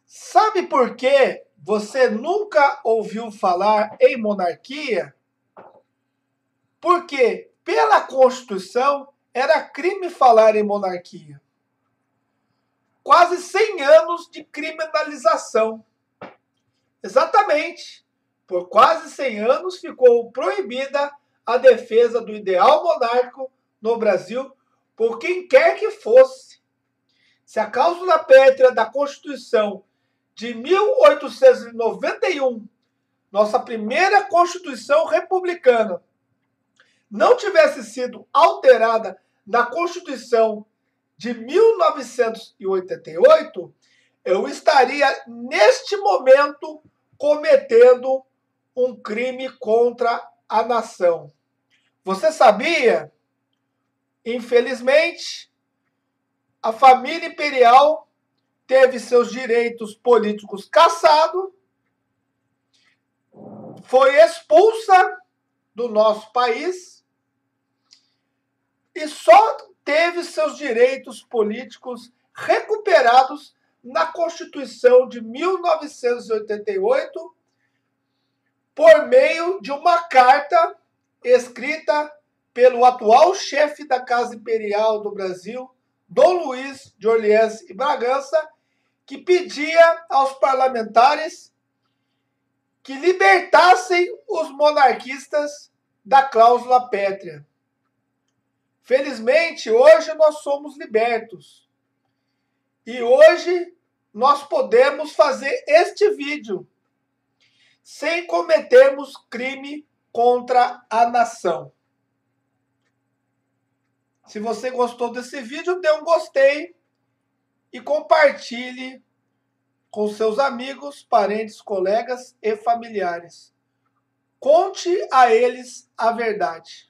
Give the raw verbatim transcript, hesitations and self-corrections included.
Sabe por que você nunca ouviu falar em monarquia? Porque, pela Constituição, era crime falar em monarquia. Quase cem anos de criminalização. Exatamente. Por quase cem anos ficou proibida a defesa do ideal monárquico no Brasil por quem quer que fosse. Se a cláusula pétrea da Constituição de mil oitocentos e noventa e um, nossa primeira Constituição republicana, não tivesse sido alterada na Constituição de mil novecentos e oitenta e oito, eu estaria, neste momento, cometendo um crime contra a nação. Você sabia? Infelizmente, a família imperial teve seus direitos políticos cassados, foi expulsa do nosso país e só teve seus direitos políticos recuperados na Constituição de mil novecentos e oitenta e oito por meio de uma carta escrita pelo atual chefe da Casa Imperial do Brasil, Dom Luís de Orleans e Bragança, que pedia aos parlamentares que libertassem os monarquistas da cláusula pétrea. Felizmente, hoje nós somos libertos. E hoje nós podemos fazer este vídeo sem cometermos crime contra a nação. Se você gostou desse vídeo, dê um gostei e compartilhe com seus amigos, parentes, colegas e familiares. Conte a eles a verdade.